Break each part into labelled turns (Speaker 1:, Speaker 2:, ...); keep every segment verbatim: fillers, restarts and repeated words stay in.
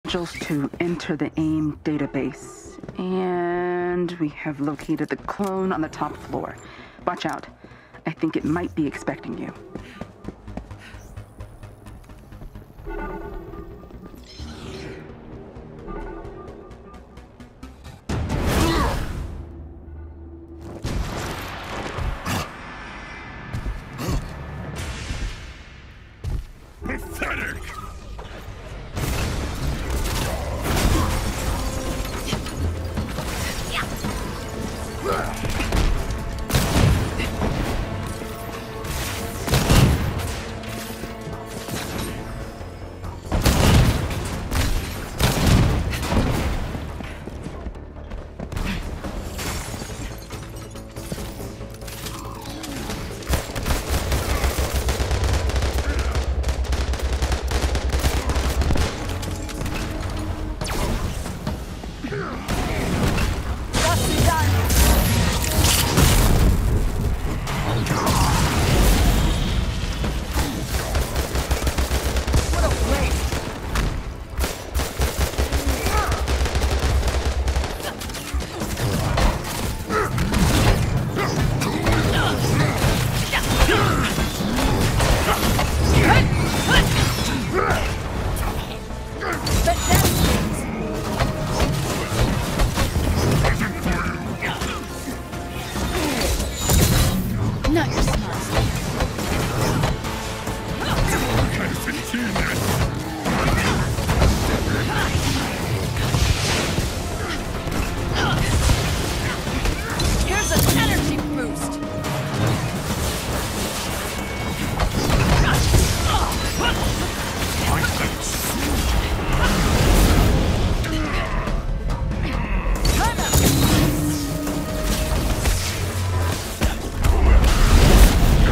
Speaker 1: credentials to enter the AIM database. And we have located the clone on the top floor. Watch out. I think it might be expecting you.
Speaker 2: Pathetic!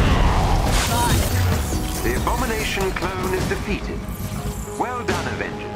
Speaker 3: The Abomination clone is defeated. Well done, Avengers.